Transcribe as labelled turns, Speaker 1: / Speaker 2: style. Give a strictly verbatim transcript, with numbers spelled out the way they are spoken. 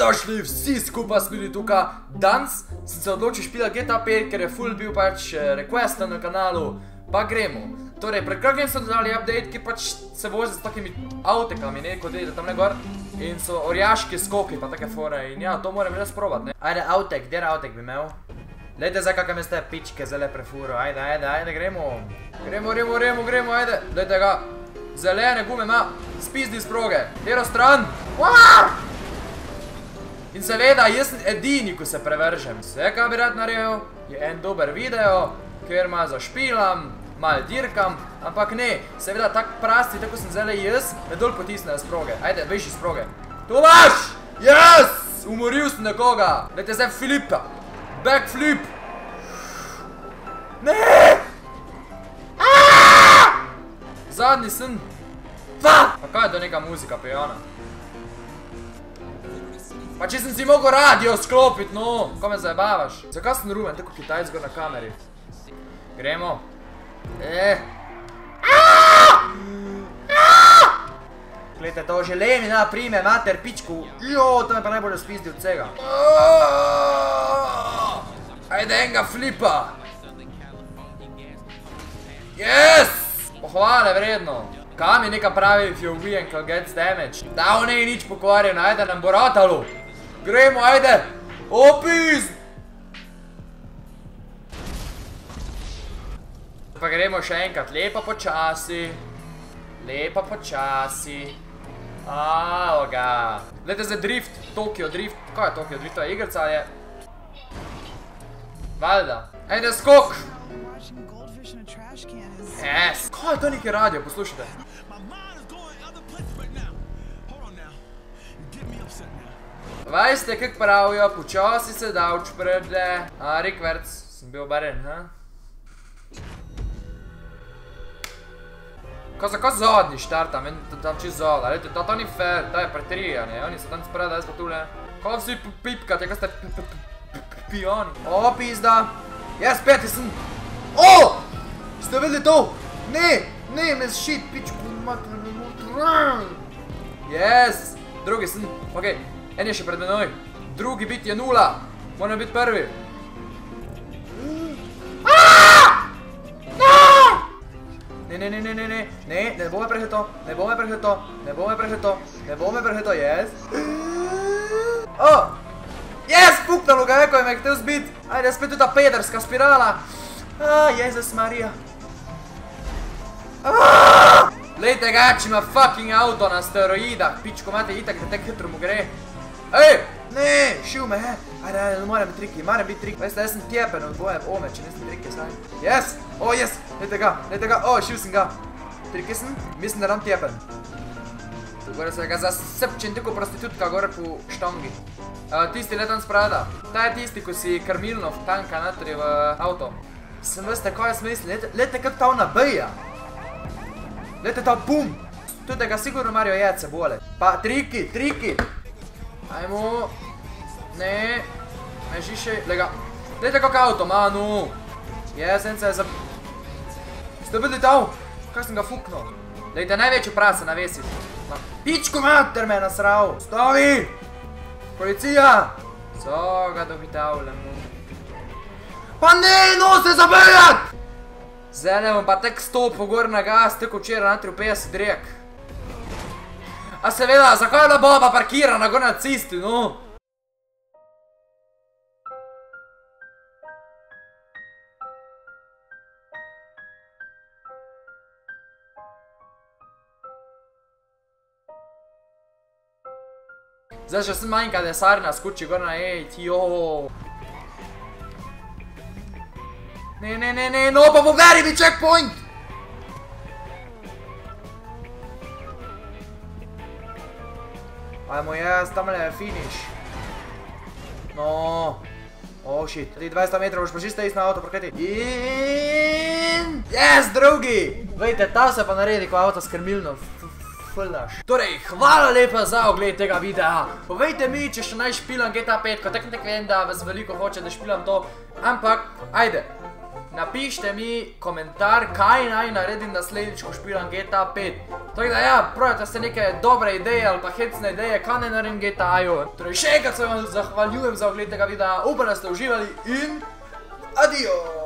Speaker 1: Dobrodošli vsi skupaj smo bili tukaj. Danes sem se odločil špila G T A pet, ker je full bil pač request na kanalu. Pa gremo. Torej, pred kratkim so dodali update, ki pač se vozi s takimi avtekami, ne, kot vidite tamle gor. In so orjaški skoki, pa take fore. In ja, to moram res probat, ne. Ajde, avtek, kjer avtek bi imel? Lejte zdaj, kakam je ste pičke zele prefuro. Ajde, ajde, ajde, gremo. Gremo, gremo, gremo, gremo, ajde. Lejte ga. Zelene gume ima. Spizdi iz proge. Lero stran. In seveda, jaz sem edini, ko se prevržem. Vse, kaj bi rad naredil, je en dober video, kjer malo zašpilam, malo dirkam, ampak ne, seveda tak prasti, tako sem zelo jaz, me dol potisnejo z proge. Ajde, veš iz proge. Tomaš! Yes! Umoril sem nekoga. Dajte zdaj flipa. Backflip. Ne! Zadnji sem. Pa kaj je to neka muzika pijana? Pa če sem si mogel radio sklopiti, no, ko me zajebavaš. Zakaj sem rumen, tako Kitajc gor na kameri? Gremo. Eh. Glejte, to želemi na prime, mater, pičku. Jo, to me pa najbolj spizdi od vsega. Ajde enega flipa. Yes! Pohvale vredno. Kaj mi neka pravi, if your vehicle gets damaged? Da, on je nič pokvarjen, ajde nam bo ratalo. Gremo, ajde! Opis! Pa gremo še enkrat, lepa počasi. Lepa počasi. Aaaa ga. Glede zdaj drift, Tokio drift. Kaj je Tokio drift? To je igrca, ali je? Valjda. Ajde, skok! Yes! Kaj je to neki radio, poslušajte? Vajste, kak pravijo, počasi se davč prede. A, rikverc, sem bil baren, ha? Kaj za kaj zadnji štarta, meni tam čist zada, lejte, to ni fair, to je pretrija, ne, oni se tam spreda, jaz pa tule. Kaj vsi pipkate, kaj ste pijani? O, pizda! Jaz, peti sem! O! Ste videli to? Ne, ne, me shit, pičku, mater, yes! Drugi sem, okej. En je še pred menoj. Drugi bit je nula. Moram biti prvi. Ne, ne, ne, ne, ne, ne. Ne, ne bo me prehito. Ne bo me prehito. Ne bo me prehito. Ne bo me prehito, yes. O! Yes, puknalo ga je, ko je me htel zbit. Ajde, spet tudi ta pederska spirala. A, Jezus Marija. Lejte ga, če ima fucking auto na steroidah. Pičko, imate itak, da tek hitro mu gre. Ej, ne, šil me, he. Ajde, ajde, moram biti triki, moram biti triki. Veste, jaz sem tjepen od boje ome, če nisem triki saj. Yes, o, yes, lejte ga, lejte ga, o, šil sem ga. Triki sem, mislim, da ram tjepen. Gore se ga zasepčen tako prostitutka gore po štongi. Tisti letan sprada. Ta je tisti, ko si krmilnov tanka natri v avto. Sem veste, kaj jaz mislim, lejte kak ta ona beja. Lejte ta bum. Tudi ga sigurno marijo jece bole. Pa triki, triki. Ajmo. Ne. Ne žiše. Lega. Lejte kak avto, manu. Jesen se je za... Ste videli tav? Kaj sem ga fuknil? Lejte, največjo prase navesiti. Pičko mater me nasral. Stavi! Policija! So ga dobitavljamo. Pa ne, no se zabijat! Zdaj ne bom pa tek stopil gor na gas, tako včeraj na triinpetdeset drek. A seveda, zakaj je baba parkirana gor na cisti, no? Zdaj še sem manjka, da je Sarina skuči gor na ejt, jo. Ne, ne, ne, ne, no pa pogledaj mi checkpoint! Ajmo jaz, tamle je finish. No. Oh shit, dvajset metrov boš pa čisto isto na avto proketi. In... Yes, drugi! Vejte, ta se pa naredi, ko avto s krmilno fuldaš. Torej, hvala lepa za ogled tega videa. Povejte mi, če še naj špilam G T A pet, ko tek nek vem, da vas veliko hoče, da špilam to. Ampak, ajde. napište mi komentar, kaj naj naredim naslednjič, ko špilam G T A pet. Tako da ja, pravite se neke dobre ideje ali pa hecne ideje, kaj naj naredim G T A-ju. Torej še enkrat se vam zahvaljujem za ogled tega videa, upam, da ste uživali in adijo!